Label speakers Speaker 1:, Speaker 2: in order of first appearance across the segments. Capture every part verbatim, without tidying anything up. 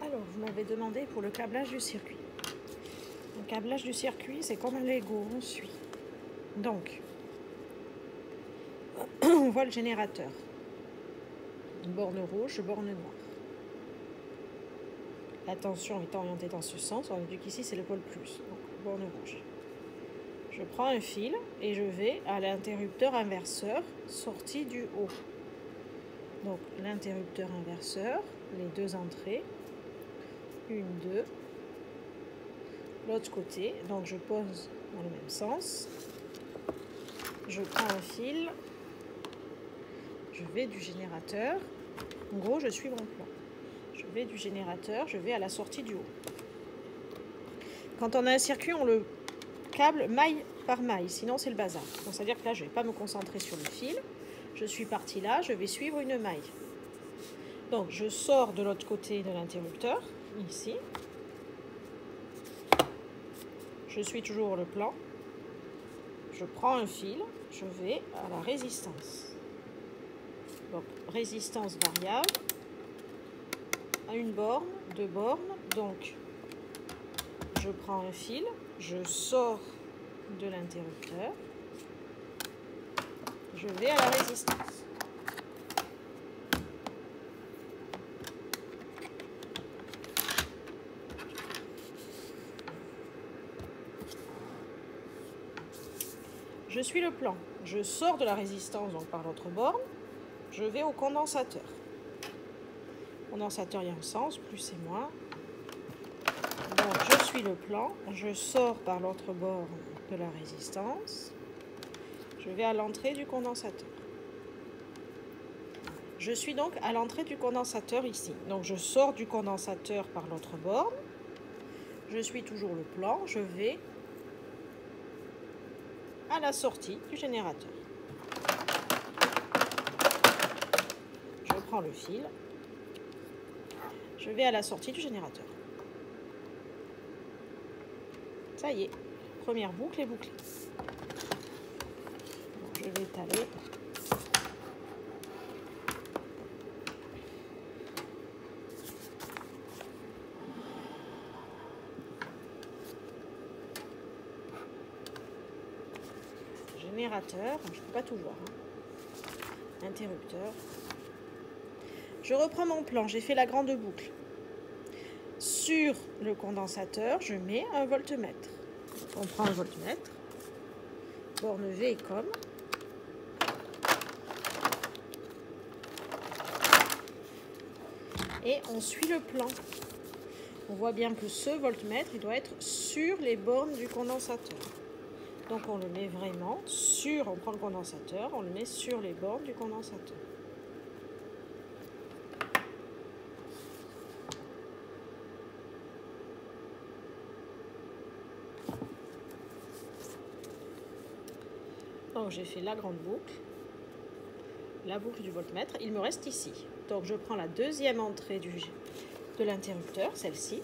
Speaker 1: Alors, vous m'avez demandé pour le câblage du circuit. Le câblage du circuit, c'est comme un Lego, on suit. Donc, on voit le générateur. Borne rouge, borne noire. La tension est orientée dans ce sens. On a vu qu'ici, c'est le pôle plus. Donc, borne rouge. Je prends un fil et je vais à l'interrupteur inverseur sorti du haut. Donc, l'interrupteur inverseur, les deux entrées. Une, deux. L'autre côté. Donc, je pose dans le même sens. Je prends un fil. Je vais du générateur. En gros, je suis mon plan. Je vais du générateur, je vais à la sortie du haut. Quand on a un circuit, on le câble maille par maille, sinon c'est le bazar. C'est-à-dire que là, je ne vais pas me concentrer sur le fil. Je suis partie là, je vais suivre une maille. Donc, je sors de l'autre côté de l'interrupteur, ici. Je suis toujours le plan. Je prends un fil, je vais à la résistance. Donc, résistance variable. À une borne, deux bornes, donc je prends un fil, je sors de l'interrupteur, je vais à la résistance. Je suis le plan, je sors de la résistance donc par l'autre borne, je vais au condensateur. Condensateur, il y a un sens, plus et moins. Donc, je suis le plan, je sors par l'autre borne de la résistance. Je vais à l'entrée du condensateur. Je suis donc à l'entrée du condensateur ici. Donc, je sors du condensateur par l'autre borne. Je suis toujours le plan, je vais à la sortie du générateur. Je prends le fil. Je vais à la sortie du générateur. Ça y est, première boucle est bouclée. Donc, je vais étaler. Générateur, je ne peux pas tout voir. Hein. Interrupteur. Je reprends mon plan, j'ai fait la grande boucle. Sur le condensateur, je mets un voltmètre. On prend un voltmètre. Borne V et comme. Et on suit le plan. On voit bien que ce voltmètre, il doit être sur les bornes du condensateur. Donc on le met vraiment sur, on prend le condensateur, on le met sur les bornes du condensateur. Donc j'ai fait la grande boucle, la boucle du voltmètre, il me reste ici. Donc je prends la deuxième entrée du, de l'interrupteur, celle-ci.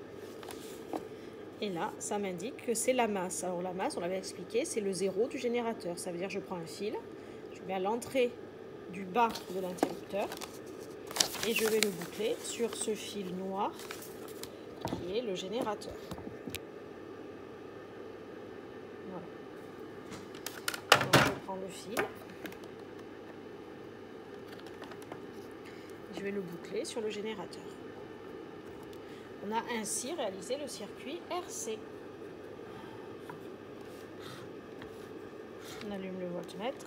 Speaker 1: Et là, ça m'indique que c'est la masse. Alors la masse, on l'avait expliqué, c'est le zéro du générateur. Ça veut dire que je prends un fil, je mets à l'entrée du bas de l'interrupteur et je vais le boucler sur ce fil noir qui est le générateur. Voilà. Donc je prends le fil. Je vais le boucler sur le générateur. On a ainsi réalisé le circuit R C. On allume le voltmètre.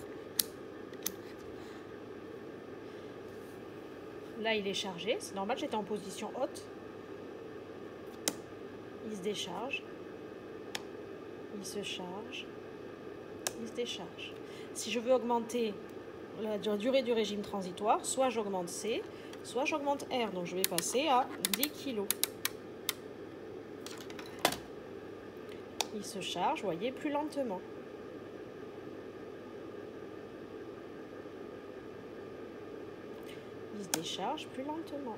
Speaker 1: Là, il est chargé. C'est normal, j'étais en position haute. Il se décharge. Il se charge. Il se décharge. Si je veux augmenter la durée du régime transitoire, soit j'augmente C, soit j'augmente R. Donc, je vais passer à dix kilos. Il se charge, vous voyez, plus lentement. Il se décharge plus lentement.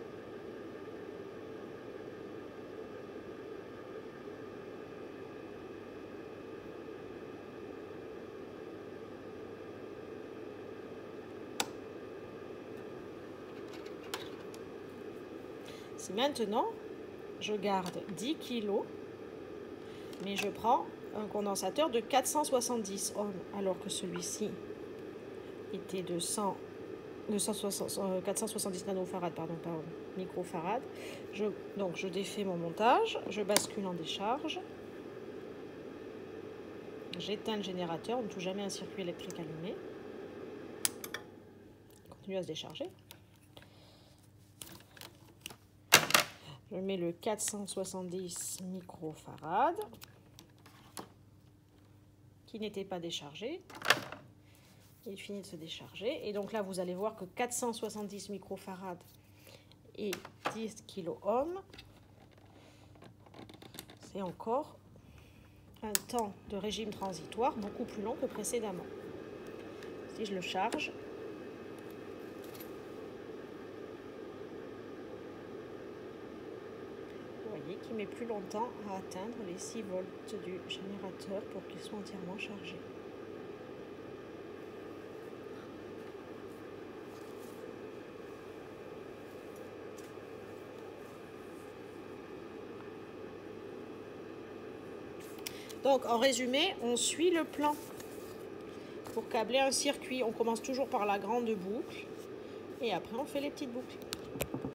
Speaker 1: Si maintenant, je garde dix kilos, mais je prends un condensateur de quatre cent soixante-dix ohms, alors que celui-ci était de, cent, de cent soixante, euh, quatre cent soixante-dix nanofarads, pardon, pas ohms, microfarads. Je, donc je défais mon montage, je bascule en décharge, j'éteins le générateur, on ne touche jamais un circuit électrique allumé. Il continue à se décharger. Je mets le quatre cent soixante-dix microfarads qui n'était pas déchargé. Il finit de se décharger. Et donc là, vous allez voir que quatre cent soixante-dix microfarads et dix kiloohms, c'est encore un temps de régime transitoire beaucoup plus long que précédemment. Si je le charge, vous voyez qu'il met plus longtemps à atteindre les six volts du générateur pour qu'il soit entièrement chargé. Donc, en résumé, on suit le plan pour câbler un circuit. On commence toujours par la grande boucle et après on fait les petites boucles.